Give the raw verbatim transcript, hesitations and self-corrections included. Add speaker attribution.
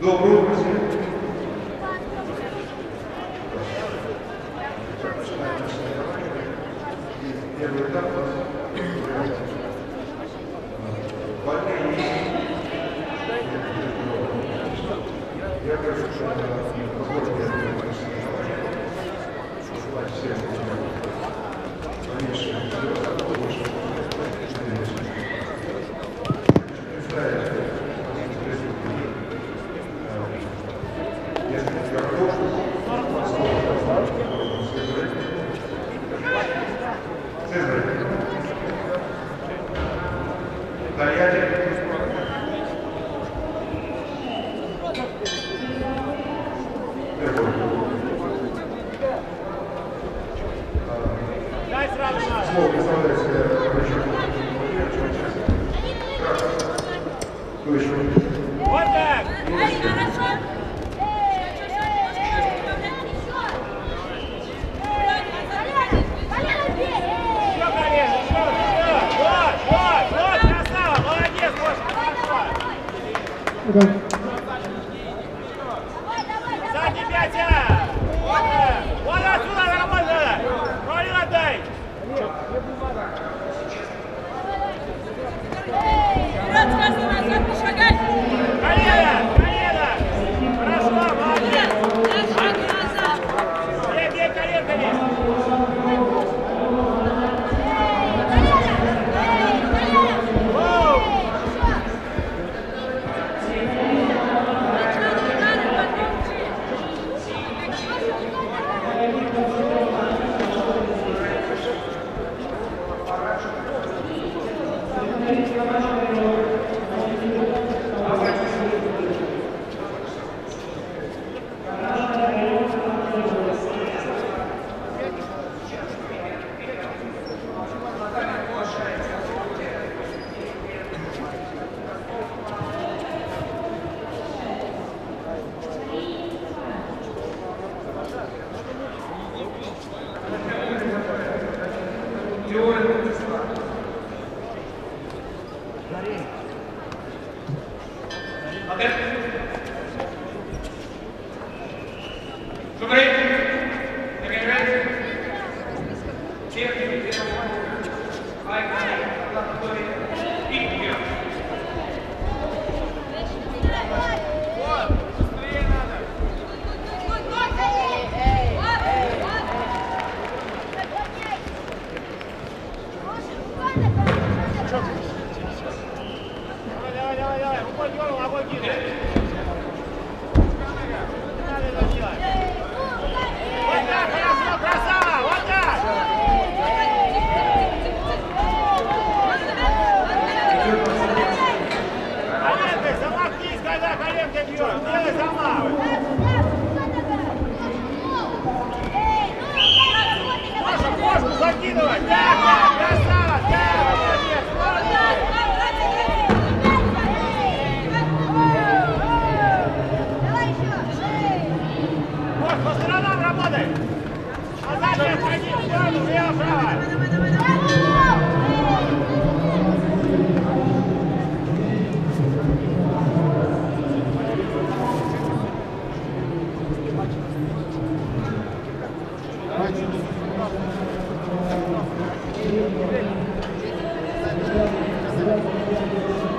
Speaker 1: Добрый утро всем. Первый этап у нас больные. Я прошу, чтобы позвольте всем поменьше больше. Слово представляет себя врачом. Кто еще?
Speaker 2: Вот так!
Speaker 3: Эй, хорошо!
Speaker 2: Задний пятя! Вот, вот отсюда нормально! Ролин отдай!
Speaker 3: Брат, сказано назад, не шагай!
Speaker 2: Колено! Колено! Хорошо, молодец!
Speaker 3: Шаг назад!
Speaker 2: Бей, бей коленками! Закидывай! Да, да, красава! Да, молодец! Вот, по сторонам работай! А дальше отходи в сторону, влево-право!
Speaker 4: Thank you.